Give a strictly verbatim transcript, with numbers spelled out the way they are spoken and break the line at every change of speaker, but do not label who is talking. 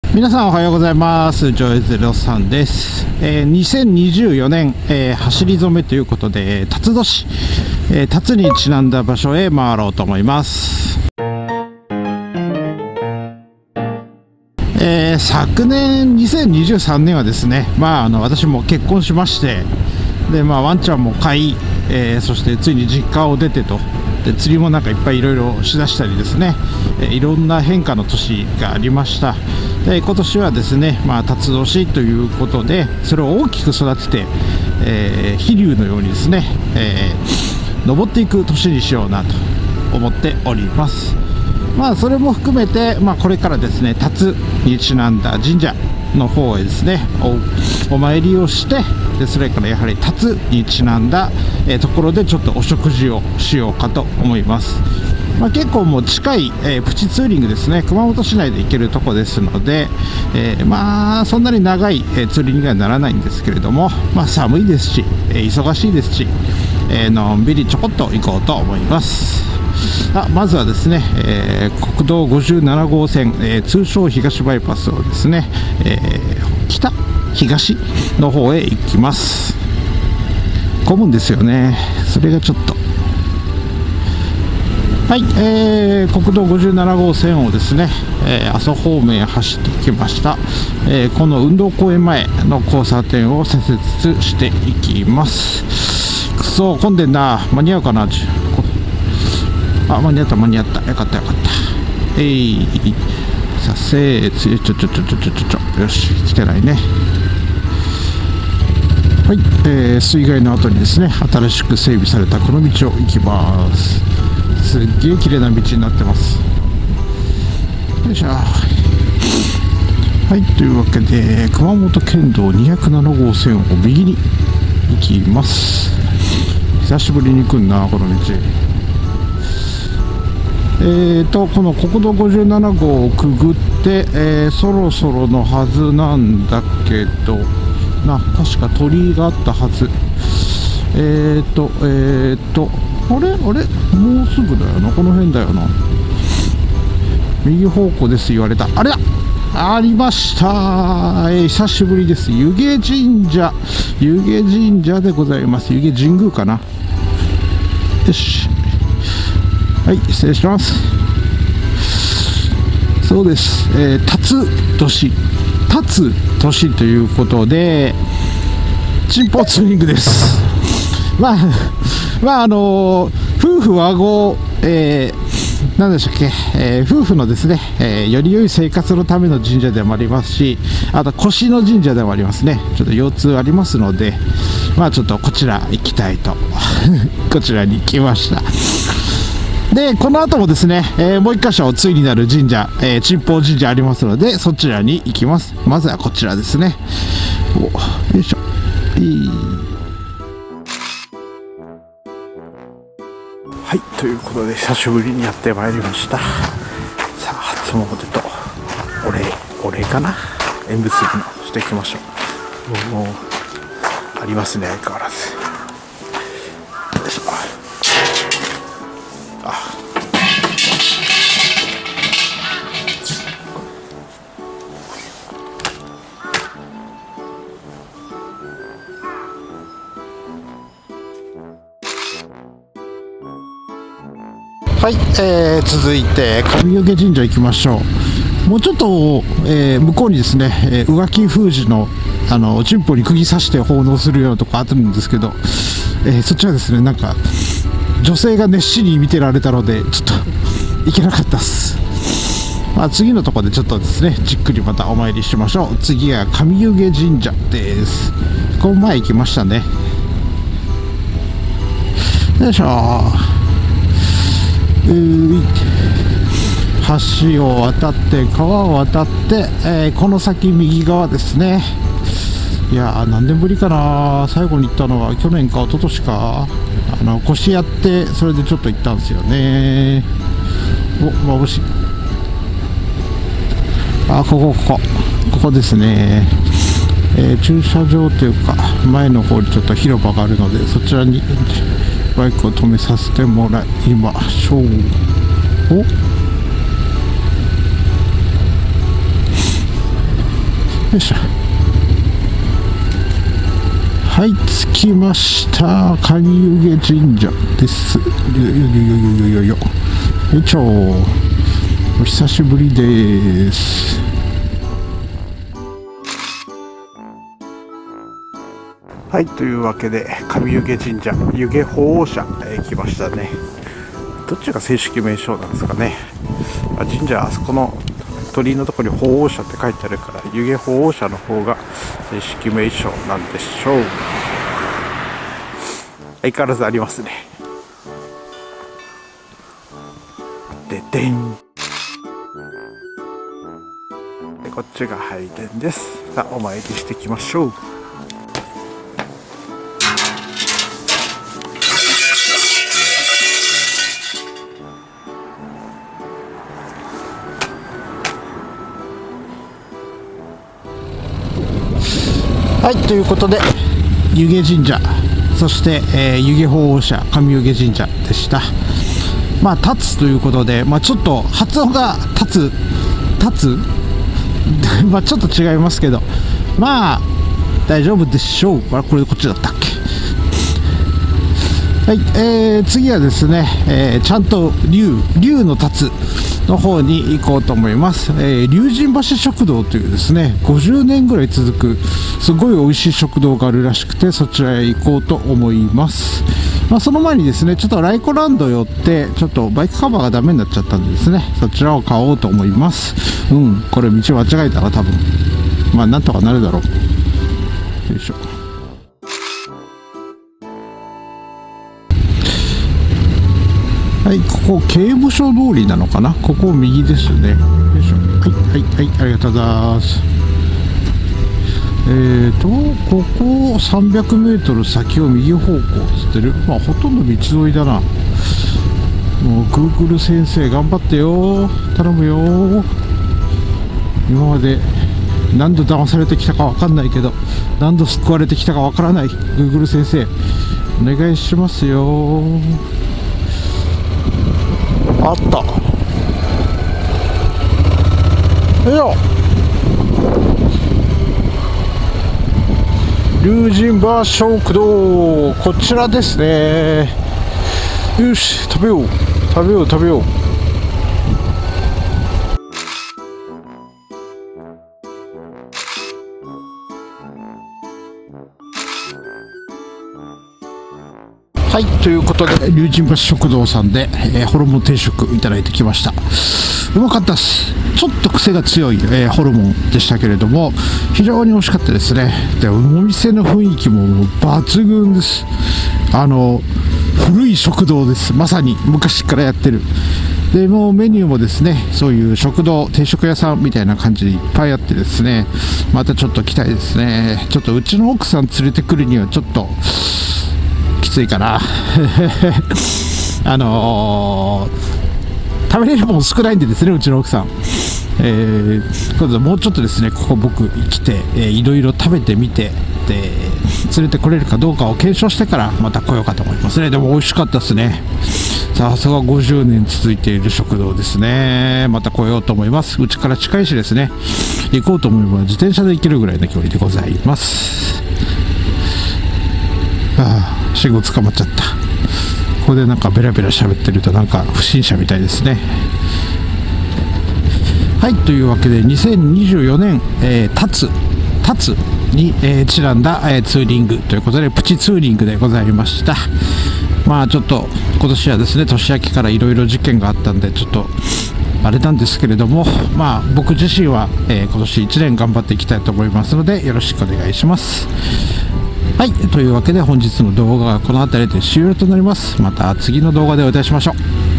皆さんおはようございます。ジョイゼロさんです。えー、にせんにじゅうよねん、えー、走り初めということで辰年、えー、辰にちなんだ場所へ回ろうと思います。えー、昨年にせんにじゅうさんねんはですね、まあ、あの私も結婚しまして、で、まあ、ワンちゃんも飼い、えー、そしてついに実家を出てと、で釣りもなんかいっぱいいろいろしだしたりですね、えー、いろんな変化の年がありました。で今年はですね、まあ、辰年ということでそれを大きく育てて、えー、飛竜のようにですね、えー、登っていく年にしようなと思っております。まあそれも含めて、まあ、これからですね辰にちなんだ神社の方へですね お, お参りをして、でそれからやはり辰にちなんだ、えー、ところでちょっとお食事をしようかと思います。まあ、結構もう近い、えー、プチツーリングですね。熊本市内で行けるとこですので、えー、まあそんなに長い、えー、ツーリングにはならないんですけれども、まあ、寒いですし、えー、忙しいですし、えー、のんびりちょこっと行こうと思います。あまずはですね、えー、国道ごじゅうななごうせん、えー、通称東バイパスをですね、えー、北東の方へ行きます。混むんですよね。それがちょっとはい、えー、国道ごじゅうななごうせんをですね、えー、阿蘇方面へ走ってきました。えー、この運動公園前の交差点を左折していきます。くそ混んでんな。間に合うかな。あ、間に合った間に合った。よかったよかった。えい、させつちょちょちょちょちょちょちょよし来てないね。はい、えー、水害の後にですね新しく整備されたこの道を行きます。すっげえ綺麗な道になってます。よいしょ。はい、というわけで熊本県道にひゃくななごうせんを右に行きます。久しぶりに来んなこの道。えーとこの国道ごじゅうななごうをくぐって、えー、そろそろのはずなんだけどな、確か鳥居があったはず。えーとえーとあれあれもうすぐだよな、この辺だよな。右方向です言われた。あれだ、ありました、えー、久しぶりです。湯気神社、湯気神社でございます。湯気神宮かな。よし、はい、失礼します。そうです、えー、辰年辰年ということでチンポツーリングです。まあまああのー、夫婦和合、えー、何でしたっけ、えー、夫婦のですね、えー、より良い生活のための神社でもありますし、あと腰の神社でもありますね。ちょっと腰痛ありますので、まあちょっとこちら行きたいとこちらに来ました。でこの後もですね、えー、もう一箇所対になる神社、えー、珍宝神社ありますのでそちらに行きます。まずはこちらですね。およいしょ。いいはい、ということで久しぶりにやってまいりました。さあ初詣とお礼お礼かな、縁結びのしていきましょう。もうありますね相変わらず。よいしょ。あはい、えー、続いて上湯気神社行きましょう。もうちょっと、えー、向こうにですね、えー、宇垣封じのあの神宝に釘刺して奉納するようなとこあるんですけど、えー、そっちはですねなんか女性が熱心に見てられたのでちょっと行けなかったっす。まあ、次のところでちょっとですねじっくりまたお参りしましょう。次は上湯気神社です。この前行きましたね。よいしょ。橋を渡って川を渡って、えー、この先右側ですね。いやー何年ぶりかな、最後に行ったのは去年か一昨年か。あの腰やってそれでちょっと行ったんですよね。お眩しい。あここここここですね。えー、駐車場というか前の方にちょっと広場があるのでそちらにバイクを止めさせてもらいましょう。およいしょ。はい、着きました。上湯気神社です。よよよよよよよよ。よいしょ。お久しぶりです。はい、というわけで上湯気神社湯気鳳凰社へ来ましたね。どっちが正式名称なんですかね。あ、神社、あそこの鳥居のところに鳳凰社って書いてあるから、湯気鳳凰社の方が正式名称なんでしょう。相変わらずありますね。ででん。でこっちが拝殿です。さあ、お参りしていきましょう。はい、ということで湯気神社、そして、えー、湯気鳳凰社上湯気神社でした。まあ立つということで、まあ、ちょっと発音が立つ立つまあちょっと違いますけど、まあ大丈夫でしょう。あれ、これこっちだったっけ。はい、えー、次はですね、えー、ちゃんと龍龍の立つの方に行こうと思います。えー、龍神橋食堂というですね、ごじゅうねんぐらい続くすごい美味しい食堂があるらしくて、そちらへ行こうと思います。まあ、その前にですね、ちょっとライコランド寄ってちょっとバイクカバーがダメになっちゃったんでですね、そちらを買おうと思います。うん、これ道間違えたら多分まあなんとかなるだろう。よいしょ。はい、ここ刑務所通りなのかな。ここ右ですね。よいしょ。はいはいはい、ありがとうございます。えーとここさんびゃくメートル先を右方向つってる。まあほとんど道沿いだな。もう Google 先生頑張ってよ、頼むよ。今まで何度騙されてきたかわかんないけど、何度救われてきたかわからない Google 先生、お願いしますよ。あった。よいしょ。龍神橋食堂、こちらですね。よし、食べよう食べよう食べよう。はい、ということで龍神橋食堂さんで、えー、ホルモン定食いただいてきました。うまかったです。ちょっと癖が強い、えー、ホルモンでしたけれども、非常に美味しかったですね。でお店の雰囲気も抜群です。あの古い食堂です。まさに昔からやってる。でもうメニューもですね、そういう食堂定食屋さんみたいな感じでいっぱいあってですね、またちょっと来たいですね。ちょっとうちの奥さん連れてくるにはちょっときついかなあのー、食べれるもの少ないんでですね、うちの奥さん、えー、今度もうちょっとですね、ここ僕来て、えー、いろいろ食べてみて、で連れてこれるかどうかを検証してからまた来ようかと思いますね。でも美味しかったですね。さすがごじゅうねん続いている食堂ですね。また来ようと思います。うちから近いしですね、行こうと思えば自転車で行けるぐらいの距離でございます。ああ、信号捕まっちゃった。ここでなんかベラベラ喋ってるとなんか不審者みたいですね。はい、というわけでにせんにじゅうよねん、えー、立つ立つに、えー、ちなんだ、えー、ツーリングということでプチツーリングでございました。まあちょっと今年はですね、年明けからいろいろ事件があったんでちょっとあれなんですけれども、まあ僕自身は、えー、今年いちねん頑張っていきたいと思いますのでよろしくお願いします。はい、というわけで本日の動画はこの辺りで終了となります。また次の動画でお会いいたしましょう。